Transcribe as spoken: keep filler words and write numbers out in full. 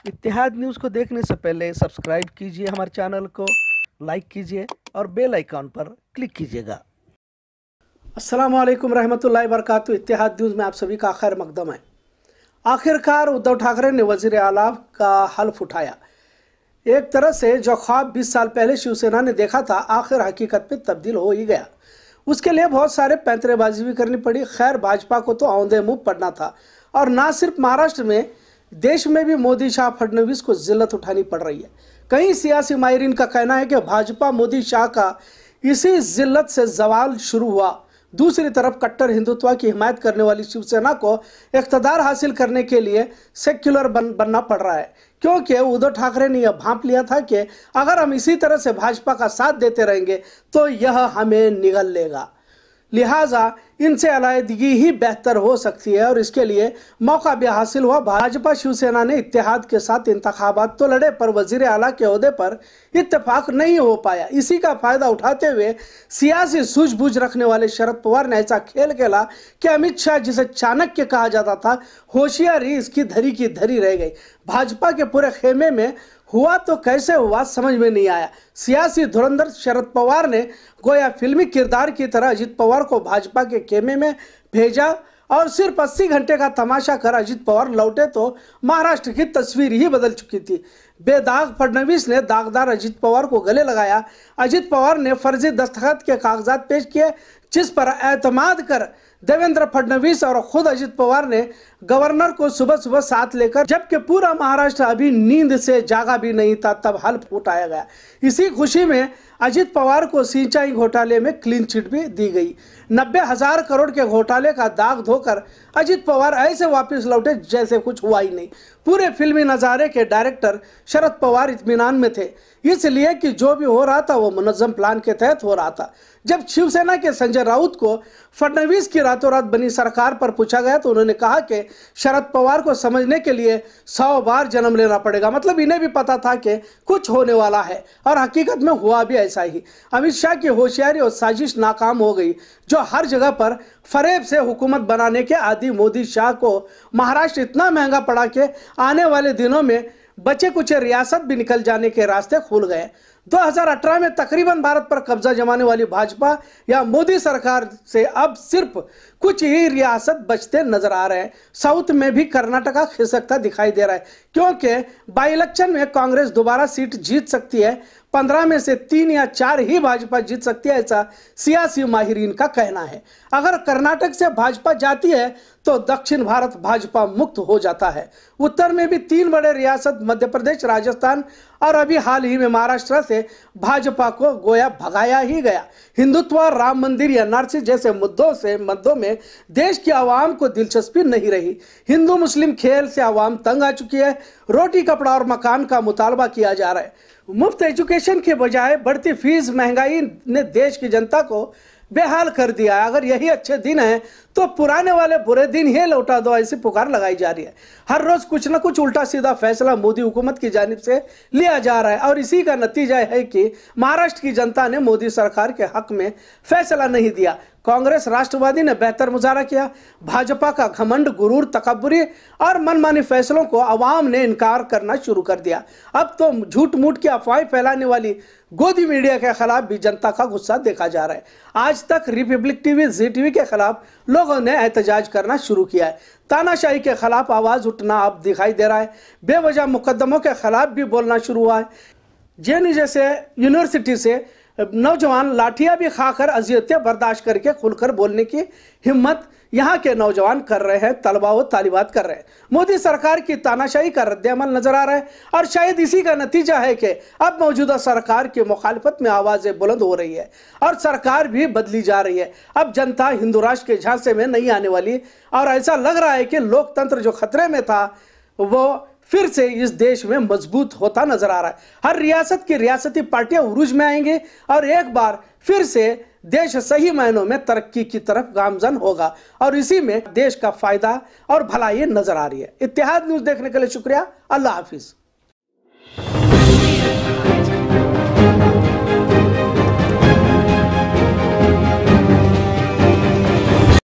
इत्तेहाद news को देखने से पहले सब्सक्राइब कीजिए हमारे चैनल को, लाइक कीजिए और बेल आइकॉन पर क्लिक कीजिएगा। अस्सलाम वालेकुम रहमतुल्लाहि बरकातुहू। इत्तेहाद न्यूज़ में आप सभी का खैर मकदम है। आखिरकार उद्धव ठाकरे ने वजीर आला का हल्फ उठाया। एक तरह से जो ख्वाब बीस साल पहले शिवसेना ने देखा था, आखिर हकीकत में तब्दील हो ही गया। उसके लिए बहुत सारे पैंतरेबाजी भी करनी पड़ी। खैर, भाजपा को तो औंधे मुंह पड़ना था, और ना सिर्फ महाराष्ट्र में, देश में भी मोदी शाह फडणवीस को जिल्लत उठानी पड़ रही है। कई सियासी माहिरीन का कहना है कि भाजपा मोदी शाह का इसी जिल्लत से जवाल शुरू हुआ। दूसरी तरफ कट्टर हिंदुत्व की हिमायत करने वाली शिवसेना को इख्तदार हासिल करने के लिए सेक्युलर बन बनना पड़ रहा है, क्योंकि उद्धव ठाकरे ने यह भांप लिया था कि अगर हम इसी तरह से भाजपा का साथ देते रहेंगे तो यह हमें निगल लेगा, लिहाजा इनसे अलहदगी ही बेहतर हो सकती है, और इसके लिए मौका भी हासिल हुआ। भाजपा शिवसेना ने इत्तेहाद के साथ इंतखाबात तो लड़े, पर वजीर आला के ओहदे पर इत्तेफाक नहीं हो पाया। इसी का फायदा उठाते हुए सियासी सूझबूझ रखने वाले शरद पवार ने ऐसा खेल खेला कि अमित शाह, जिसे चाणक्य कहा जाता था, होशियारी इसकी धरी की धरी रह गई। भाजपा के पूरे खेमे में हुआ तो कैसे हुआ समझ में नहीं आया। सियासी धुरंधर शरद पवार ने गोया फिल्मी किरदार की तरह अजित पवार को भाजपा के खेमे में भेजा, और सिर्फ अस्सी घंटे का तमाशा कर अजित पवार लौटे तो महाराष्ट्र की तस्वीर ही बदल चुकी थी। बेदाग फडणवीस ने दागदार अजित पवार को गले लगाया। अजित पवार ने फर्जी दस्तखत के कागजात पेश किए, जिस पर एतमाद कर देवेंद्र फडणवीस और खुद अजित पवार ने गवर्नर को सुबह सुबह साथ लेकर, जबकि पूरा महाराष्ट्र अभी नींद से जागा भी नहीं था, तब हल्फ उठाया गया। इसी खुशी में अजित पवार को सिंचाई घोटाले में क्लीन चिट भी दी गई। नब्बे हजार करोड़ के घोटाले का दाग धोकर अजित पवार ऐसे वापस लौटे जैसे कुछ हुआ ही नहीं। पूरे फिल्मी नज़ारे के डायरेक्टर शरद पवार इत्मीनान में थे, इसलिए कि जो भी हो रहा था वो मुनज़्ज़म प्लान के तहत हो रहा था। जब शिवसेना के संजय राउत को फडणवीस की रातों रात बनी सरकार पर पूछा गया तो उन्होंने कहा कि शरद पवार को समझने के लिए सौ बार जन्म लेना पड़ेगा। मतलब इन्हें भी पता था कि कुछ होने वाला है, और हकीकत में हुआ भी ऐसा ही। अमित शाह की होशियारी और साजिश नाकाम हो गई, जो हर जगह पर फरेब से हुकूमत बनाने के आदि मोदी शाह को महाराष्ट्र इतना महंगा पड़ा कि आने वाले दिनों में बचे कुछ रियासत भी निकल जाने के रास्ते खुल गए। दो हज़ार अठारह में तकरीबन भारत पर कब्जा जमाने वाली भाजपा या मोदी सरकार से अब सिर्फ कुछ ही रियासत बचते नजर आ रहे हैं। साउथ में भी कर्नाटका खिसकता दिखाई दे रहा है, क्योंकि बाई इलेक्शन में कांग्रेस दोबारा सीट जीत सकती है। पंद्रह में से तीन या चार ही भाजपा जीत सकती है, ऐसा सियासी माहिरीन का कहना है। अगर कर्नाटक से भाजपा जाती है तो दक्षिण भारत भाजपा मुक्त हो जाता है। उत्तर में भी तीन बड़े रियासत मध्य प्रदेश, राजस्थान और अभी हाल ही में महाराष्ट्र से भाजपा को गोया भगाया ही गया। हिंदुत्व, राम मंदिर या एनआरसी जैसे मुद्दों से मुद्दों में देश की आवाम को दिलचस्पी नहीं रही। हिंदू मुस्लिम खेल से आवाम तंग आ चुकी है। रोटी, कपड़ा और मकान का मुतालबा किया जा रहा है। मुफ्त एजुकेशन के बजाय बढ़ती फीस, महंगाई ने देश की जनता को बेहाल कर दिया है। अगर यही अच्छे दिन हैं तो पुराने वाले बुरे दिन ही लौटा दो, ऐसी पुकार लगाई जा रही है। हर रोज कुछ ना कुछ उल्टा सीधा फैसला मोदी हुकूमत की जानिब से लिया जा रहा है, और इसी का नतीजा है कि महाराष्ट्र की जनता ने मोदी सरकार के हक में फैसला नहीं दिया। कांग्रेस राष्ट्रवादी ने बेहतर मुजाहरा किया। भाजपा का घमंड, गुरूर, तकब्बुरी और मनमानी फैसलों को अवाम ने इनकार करना शुरू कर दिया। अब तो झूठ मूठ की अफवाहें फैलाने वाली गोदी मीडिया के खिलाफ भी जनता का गुस्सा देखा जा रहा है। आज तक रिपब्लिक टीवी, जी टीवी के खिलाफ लोगों ने एहतजाज करना शुरू किया है। तानाशाही के खिलाफ आवाज उठना अब दिखाई दे रहा है। बेवजह मुकदमों के खिलाफ भी बोलना शुरू हुआ है। जे एन यू जैसे यूनिवर्सिटी से नौजवान लाठियां भी खाकर अजियतें बर्दाश्त करके खुलकर बोलने की हिम्मत यहाँ के नौजवान कर रहे हैं, तलबा व तालिबात कर रहे हैं। मोदी सरकार की तानाशाही का रद्द-ए-अमल नजर आ रहा है, और शायद इसी का नतीजा है कि अब मौजूदा सरकार की मुखालिफत में आवाज़ें बुलंद हो रही है, और सरकार भी बदली जा रही है। अब जनता हिंदू राष्ट्र के झांसे में नहीं आने वाली, और ऐसा लग रहा है कि लोकतंत्र जो खतरे में था वो फिर से इस देश में मजबूत होता नजर आ रहा है। हर रियासत की रियासती पार्टियां उरूज में आएंगी, और एक बार फिर से देश सही मायनों में तरक्की की तरफ गामजन होगा, और इसी में देश का फायदा और भलाई नजर आ रही है। इत्तेहाद न्यूज़ देखने के लिए शुक्रिया। अल्लाह हाफिज।